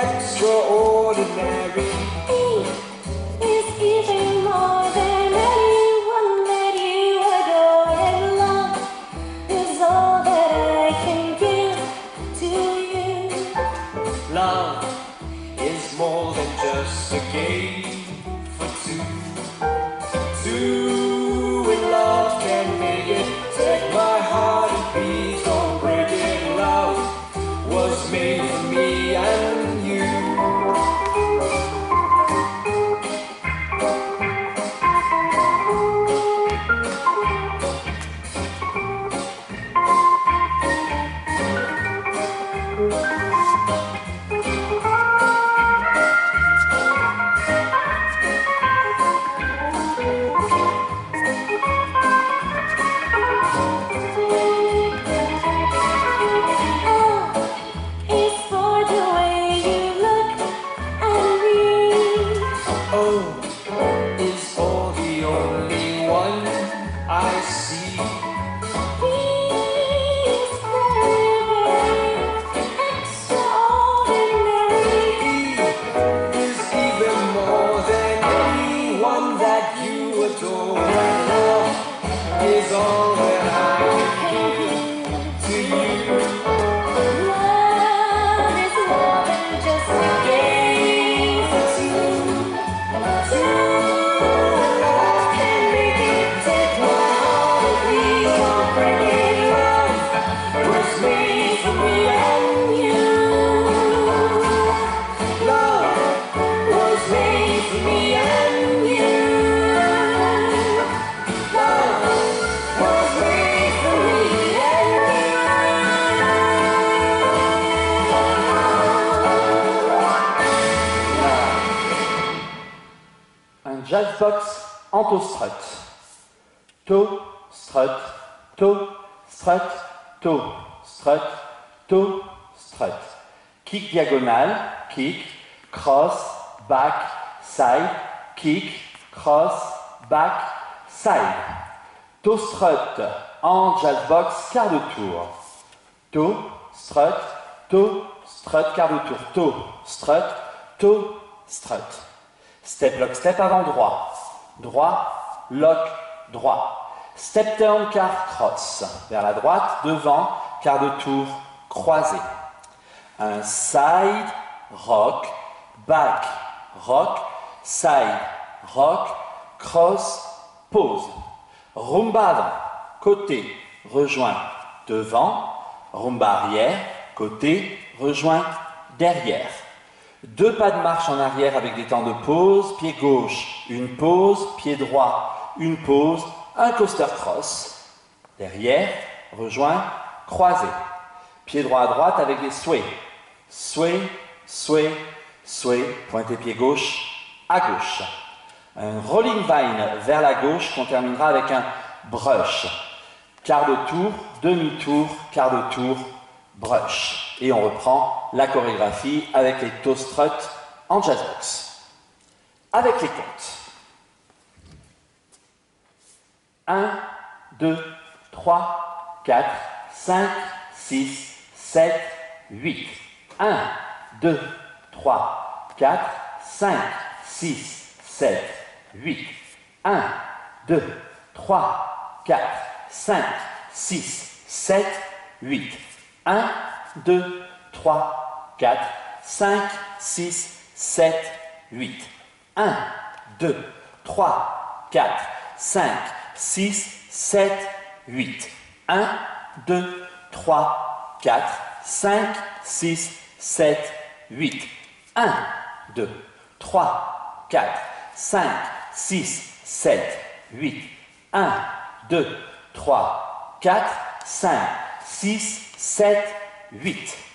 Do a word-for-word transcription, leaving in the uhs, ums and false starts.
extraordinary. He is even more than anyone that you adore, and love is all that I can give to you. Love is more than just a game for two. Two in love can make it. Take my heart and please don't break it. Love was made for me and you. Jazzbox en toe strut. Toe, strut, toe, strut, toe, strut, toe, strut. Kick diagonale, kick, cross, back, side, kick, cross, back, side. Toe strut en jazzbox quart de tour. Toe, strut, toe, strut, quart de tour. Toe, strut, toe, strut. Step, lock, step avant droit. Droit, lock, droit. Step turn, quart cross. Vers la droite, devant, quart de tour, croisé. Un side, rock, back, rock, side, rock, cross, pause. Rumba avant, côté, rejoint, devant. Rumba arrière, côté, rejoint, derrière. Deux pas de marche en arrière avec des temps de pause, pied gauche, une pause, pied droit, une pause, un coaster cross. Derrière, rejoint, croisé. Pied droit à droite avec des sway. Sway, sway, sway, pointé pied gauche à gauche. Un rolling vine vers la gauche qu'on terminera avec un brush. Quart de tour, demi-tour, quart de tour, brush. Et on reprend la chorégraphie avec les toe struts en jazzbox. Avec les comptes. un, deux, trois, quatre, cinq, six, sept, huit. un, deux, trois, quatre, cinq, six, sept, huit. un, deux, trois, quatre, cinq, six, sept, huit. un, deux, trois, quatre, cinq, six, sept, huit. un, deux, trois, quatre, cinq, six, sept, huit. un, deux, trois, quatre, cinq, six, sept, huit. un, deux, trois, quatre, cinq, six, sept, huit. un, deux, trois, quatre, cinq, six, sept, huit.